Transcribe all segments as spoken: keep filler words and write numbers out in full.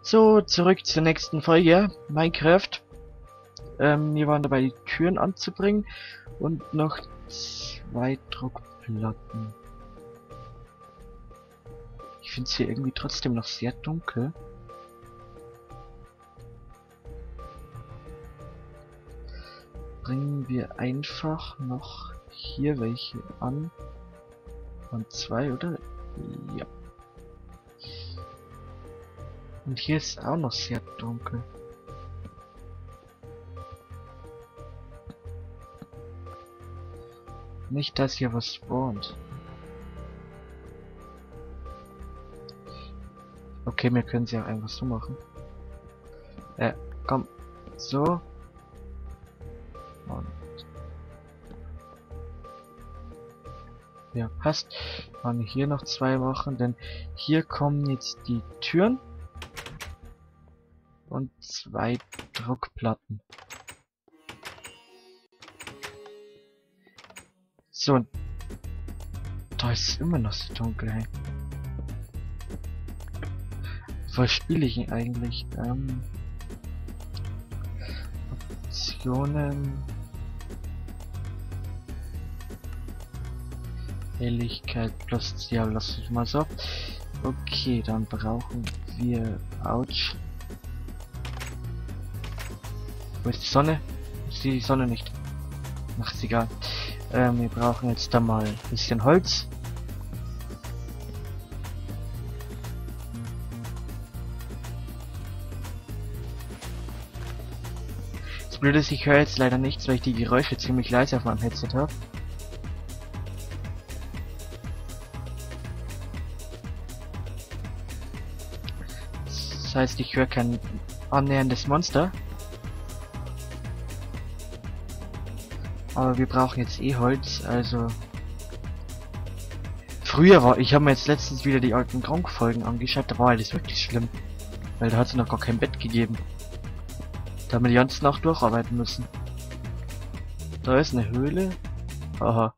So, zurück zur nächsten Folge. Minecraft. Ähm, wir waren dabei, die Türen anzubringen. Und noch zwei Druckplatten. Ich finde es hier irgendwie trotzdem noch sehr dunkel. Bringen wir einfach noch hier welche an. Und zwei, oder? Ja. Und hier ist auch noch sehr dunkel. Nicht, dass hier was spawnt. Okay, wir können sie auch einfach so machen. Äh, komm. So. Und ja, passt. Kann hier noch zwei machen, denn hier kommen jetzt die Türen. Und zwei Druckplatten. So. Da ist immer noch so dunkel, hey. Was spiele ich ihn eigentlich? Ähm, Optionen. Helligkeit plus, ja, lass ich mal so. Okay, dann brauchen wir Ouch. Wo ist die Sonne? Ich sehe die Sonne nicht. Ach, ist egal. Ähm, wir brauchen jetzt da mal ein bisschen Holz. Das Blöde ist, ich höre jetzt leider nichts, weil ich die Geräusche ziemlich leise auf meinem Headset habe. Das heißt, ich höre kein annäherndes Monster. Aber wir brauchen jetzt eh Holz, also... Früher war... Ich habe mir jetzt letztens wieder die alten Gronk-Folgen angeschaut, da war alles wirklich schlimm. Weil da hat es noch gar kein Bett gegeben. Da haben wir die ganze Nacht durcharbeiten müssen. Da ist eine Höhle. Aha.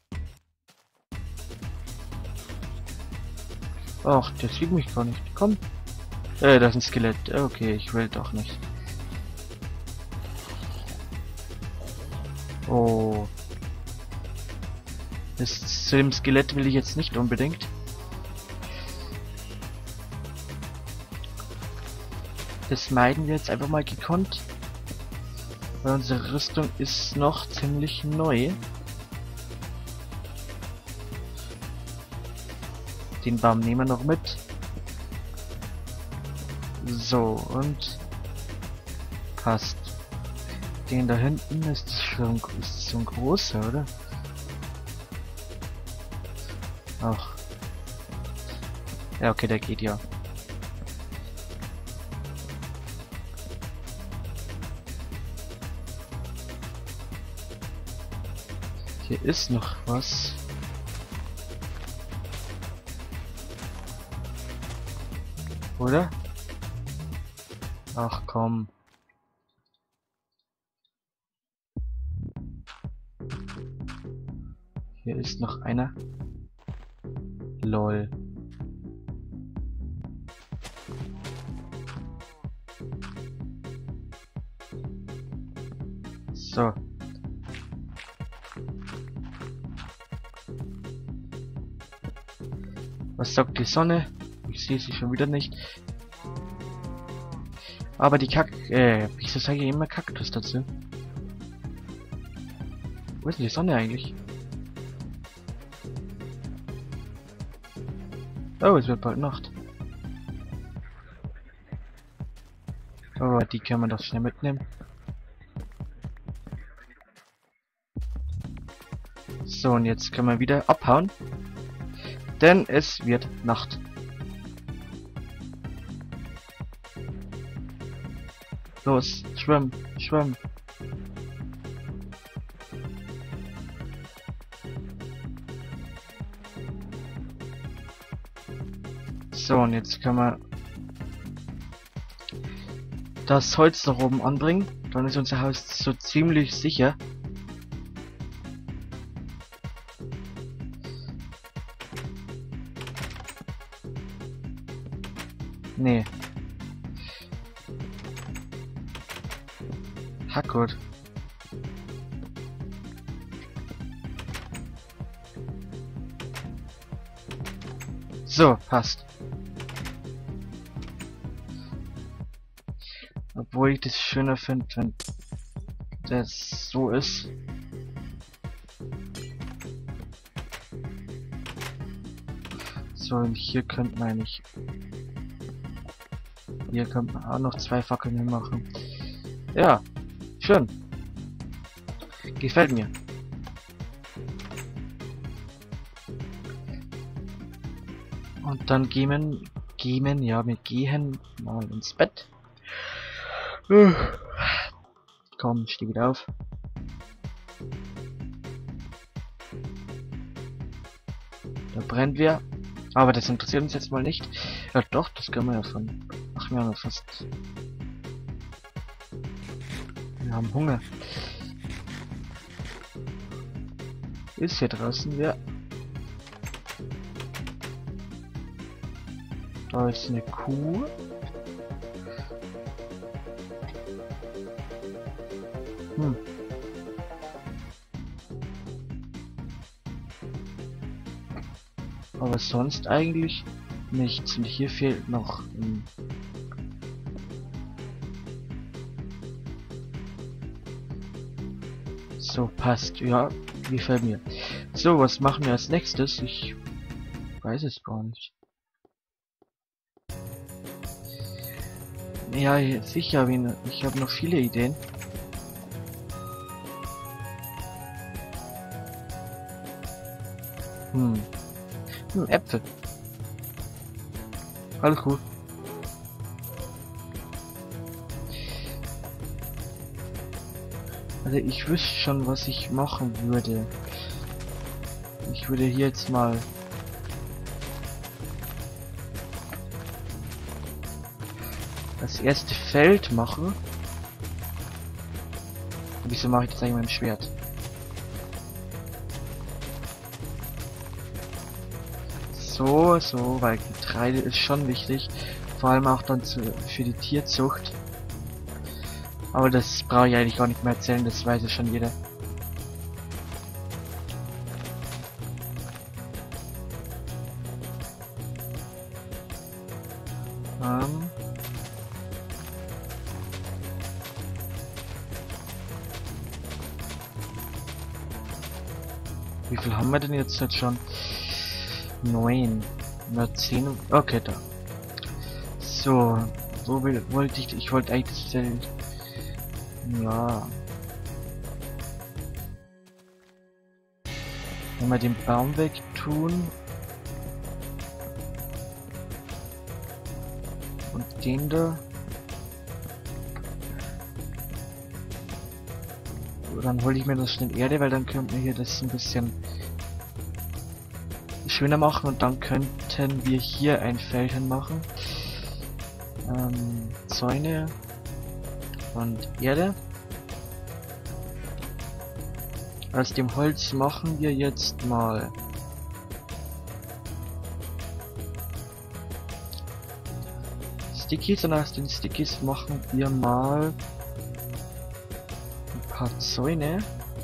Ach, der sieht mich gar nicht. Komm. Äh, das ist ein Skelett. Okay, ich will doch nicht. Oh. Das, zu dem Skelett will ich jetzt nicht unbedingt. Das meiden wir jetzt einfach mal gekonnt. Weil unsere Rüstung ist noch ziemlich neu. Den Baum nehmen wir noch mit. So, und passt. Den da hinten ist schon ist so ein großer, oder? Ach. Ja, okay, der geht ja. Hier ist noch was. Oder? Ach komm. Hier ist noch einer. Lol. So. Was sagt die Sonne? Ich sehe sie schon wieder nicht. Aber die Kack... Äh, wieso sage ich immer Kaktus dazu? Wo ist denn die Sonne eigentlich? Oh, es wird bald Nacht. Oh, die kann man doch schnell mitnehmen. So, und jetzt können wir wieder abhauen. Denn es wird Nacht. Los, schwimm, schwimm. So, und jetzt können wir das Holz da oben anbringen. Dann ist unser Haus so ziemlich sicher. Nee. Hackgut. So, passt. Obwohl ich das schöner finde, wenn das so ist. So, und hier könnte man nicht. Hier könnte man auch noch zwei Fackeln hinmachen. Ja, schön. Gefällt mir. Und dann gehen, gehen, ja, wir gehen mal ins Bett. Uh. Komm, steh wieder auf. Da brennt wir. Aber das interessiert uns jetzt mal nicht. Ja doch, das können wir ja von. Ach, wir haben ja fast. Wir haben Hunger. Ist hier draußen wer? Da ist eine Kuh. Hm. Aber sonst eigentlich nichts. Und hier fehlt noch ein so, passt. Ja, gefällt mir. So, was machen wir als nächstes? Ich weiß es gar nicht. Ja, sicher, ich habe noch viele Ideen. Hm. Hm, Äpfel. Alles gut. Also ich wüsste schon, was ich machen würde. Ich würde hier jetzt mal das erste Feld machen. Wieso mache ich das eigentlich mit dem Schwert? So, so, weil Getreide ist schon wichtig. Vor allem auch dann zu, für die Tierzucht. Aber das brauche ich eigentlich gar nicht mehr erzählen, das weiß ja schon jeder. Ähm. Wie viel haben wir denn jetzt, jetzt schon? Neun. Nur zehn. Okay, da. So. Wo will, wollte ich. Ich wollte eigentlich das Feld. Ja. Wenn wir den Baum weg tun. Und den da. Dann hole ich mir das schnell Erde, weil dann könnten wir hier das ein bisschen schöner machen und dann könnten wir hier ein Feld hinmachen. Ähm, Zäune und Erde. Aus dem Holz machen wir jetzt mal Stickies und aus den Stickies machen wir mal ein paar Zäune.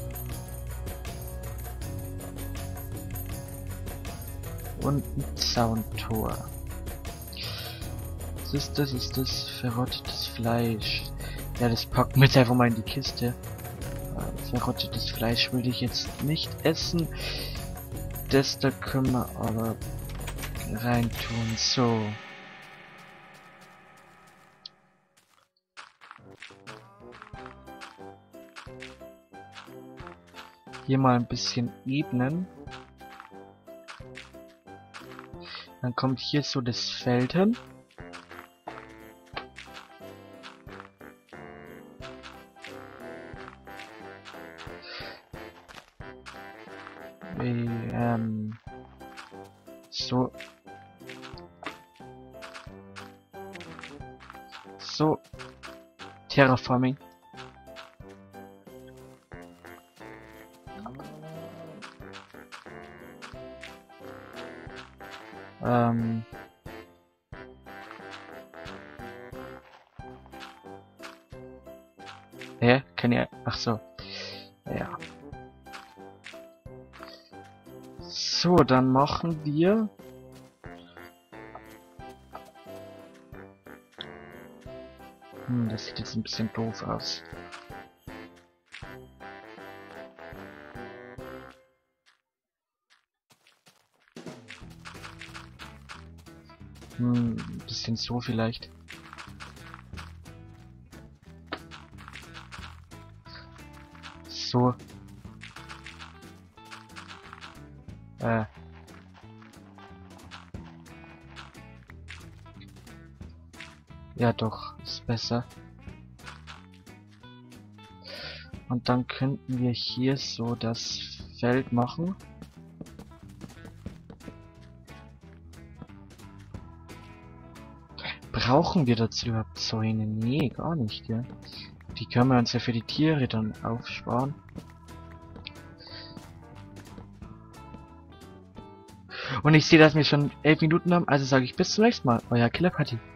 Und ein Zauntor. Was ist das? Ist das verrottetes Fleisch? Ja, das packen wir jetzt einfach mal in die Kiste. Verrottetes Fleisch würde ich jetzt nicht essen. Das da können wir aber reintun. So. Hier mal ein bisschen ebnen. Dann kommt hier so das Feld hin. Ähm, so. So. Terraforming. Ähm. Hä? Kann ja... Ach so. Ja. So, dann machen wir... Hm, das sieht jetzt ein bisschen doof aus. Hm, ein bisschen so vielleicht. So. Äh. Ja doch, ist besser. Und dann könnten wir hier so das Feld machen. Brauchen wir dazu überhaupt Zäune? Nee, gar nicht, ja. Die können wir uns ja für die Tiere dann aufsparen. Und ich sehe, dass wir schon elf Minuten haben, also sage ich bis zum nächsten Mal. Euer Killer Patty.